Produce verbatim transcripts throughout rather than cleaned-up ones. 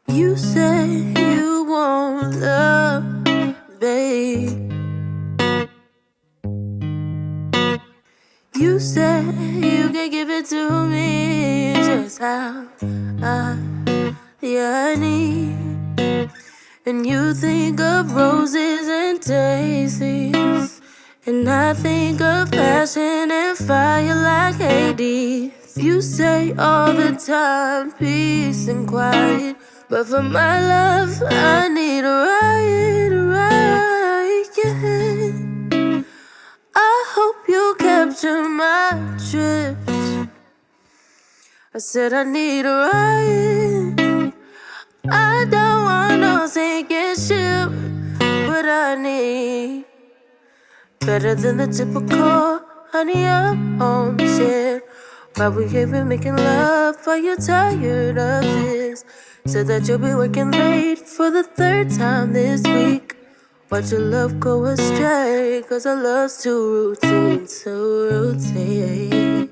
You say you want love, babe. You say you can give it to me just how I, yeah, I need. And you think of roses and daisies, and I think of passion and fire like Hades. You say all the time peace and quiet, but for my love I need a riot, a riot, yeah. I hope you capture my drift. I said I need a riot. I don't want no sinking ship, but I need better than the typical honey up home shit. Why we ain't been making love? Are you tired of this? Said that you'll be working late for the third time this week. Watch your love go astray, cause our love's too routine, too routine.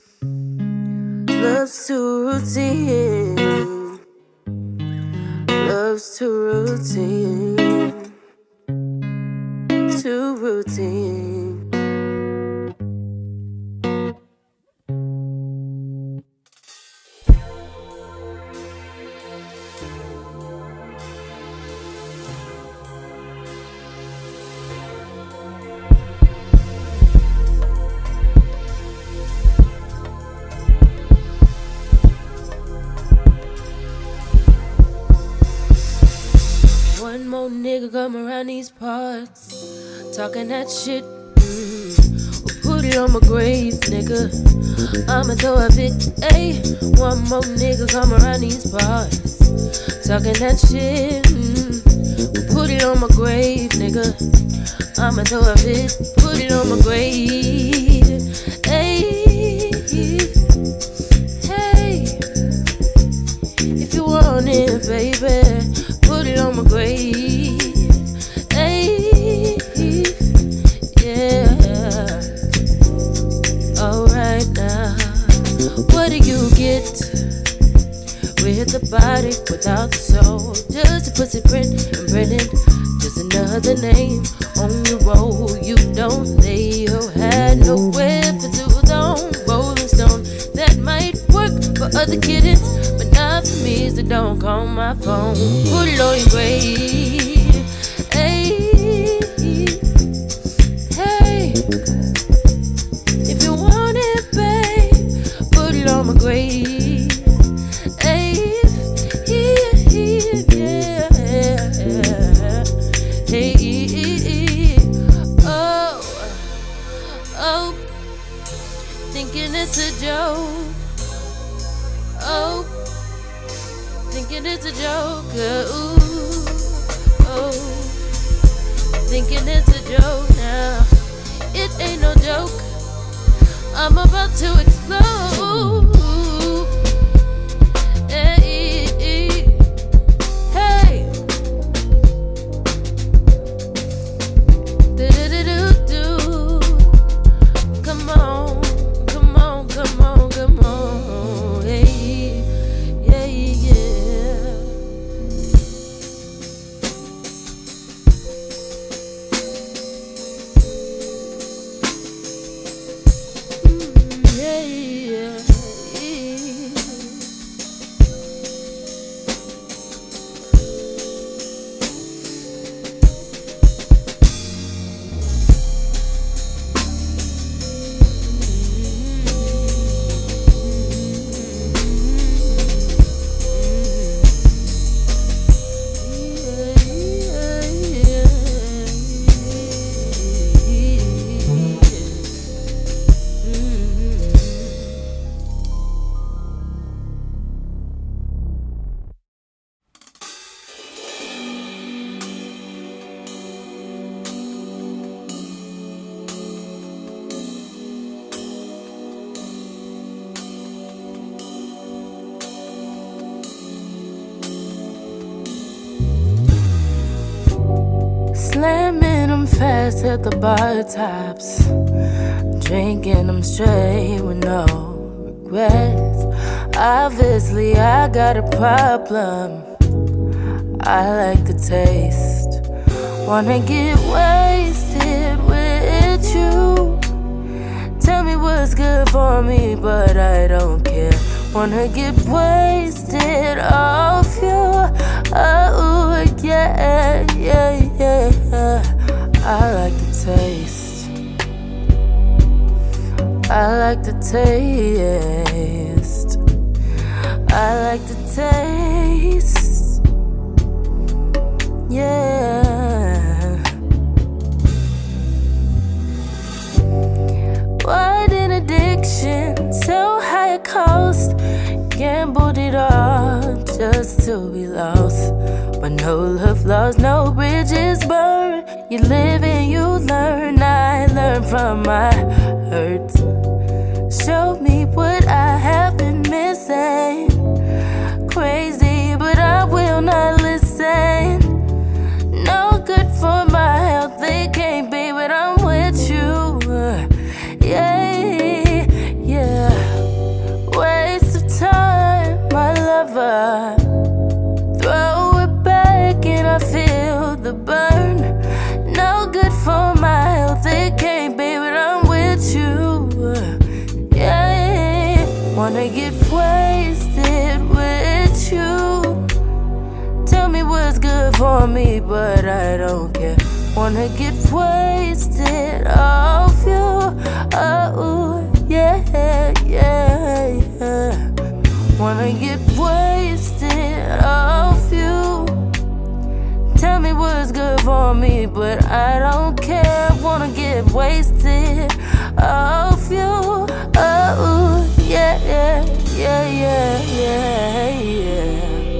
Love's too routine. Love's too routine. Too routine. One more nigga come around these parts, talking that shit, mm. We'll put it on my grave, nigga. I'ma throw a fit, ayy. One more nigga come around these parts, talking that shit, mm. We'll put it on my grave, nigga. I'ma throw a fit, put it on my grave, ayy. Hey, if you want it, baby, put it on my grave, ayy, yeah. Alright now, what do you get with the body without the soul? Just a pussy print and printing, just another name on your roll. You don't lay your head nowhere for too long. Rolling stone, that might work for other kittens, but not for me, so don't call my phone. Put it on your grave, ayy, hey. If you want it, babe, put it on my grave, ayy, yeah, hey, oh, oh, thinking it's a joke, oh, thinking it's a joke, ooh, oh, thinking it's a joke now. It ain't no joke, I'm about to explode. Hey, hey, do-do-do-do-do. Come on, come on, come on, come on, hey, yeah, yeah. Mm, yeah, yeah, yeah. Slamming them fast at the bar tops, drinking them straight with no regrets. Obviously I got a problem, I like the taste. Wanna get wasted with you. Tell me what's good for me, but I don't care. Wanna get wasted off you. Oh, yeah, yeah, yeah. I like the taste. I like the taste. I like the taste. Yeah. What an addiction, so high a cost. Gambled it all just to be lost. But no love lost, no bridges burned. You live and you learn. I learn from my hurt. Show me what I have been missing. Crazy, but I will not listen. No good for my health, it can't be, but I'm with you. Yeah, yeah. Waste of time, my lover. Throw it back and I feel the burn. No good for my health, it can't be, but I'm with you. Yeah, wanna get wasted with you. Tell me what's good for me, but I don't care. Wanna get wasted off you. Oh, yeah, yeah, yeah. Wanna get wasted off you. Tell me what's good for me, but I don't care. Wanna get wasted off you. Oh, yeah, yeah, yeah, yeah, yeah, yeah.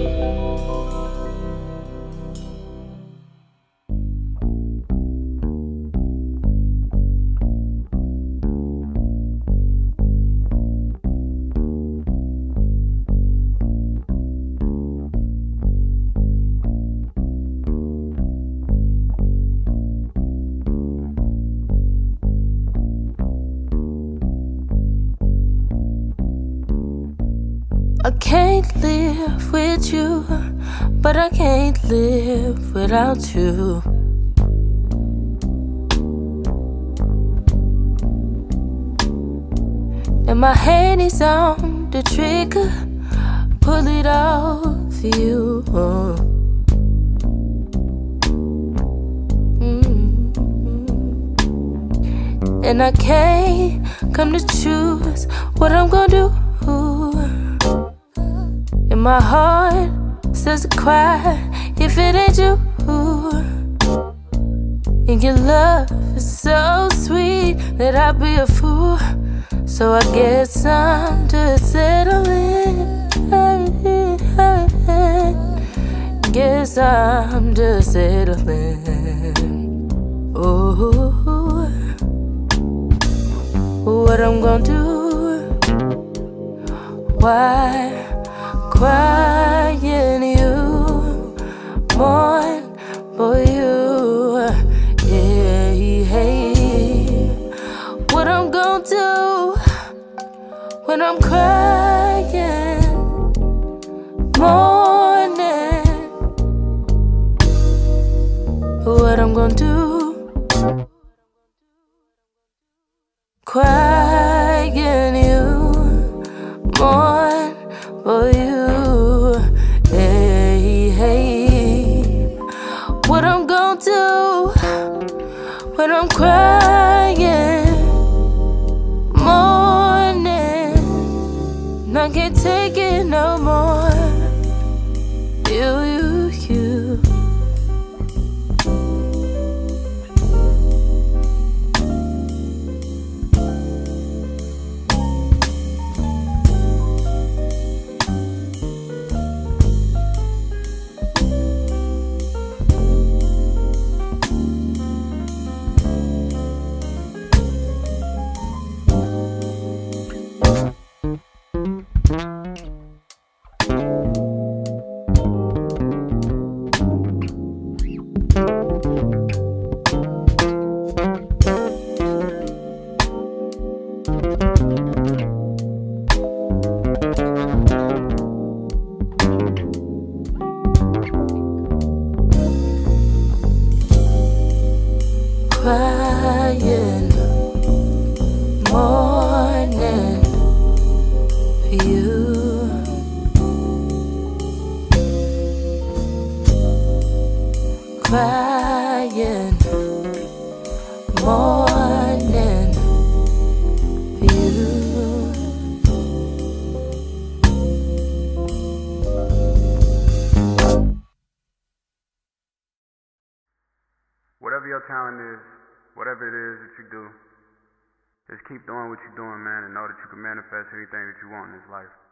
I can't live with you, but I can't live without you. And my hand is on the trigger, pull it off for you. Mm-hmm. And I can't come to choose what I'm gonna do. And my heart starts to cry if it ain't you. And your love is so sweet that I'd be a fool. So I guess I'm just settling. Guess I'm just settling. Oh, what I'm gonna do? Why crying you, mourn for you? Yeah, hey. What I'm gonna do when I'm crying, mourning? What I'm gonna do? Crying you, mourn for you. Hey, hey. What I'm gonna do when I'm crying, mourning? And I can't take it no more. You, you, you. crying morning view. Whatever your talent is, whatever it is that you do, just keep doing what you're doing, man, and know that you can manifest anything that you want in this life.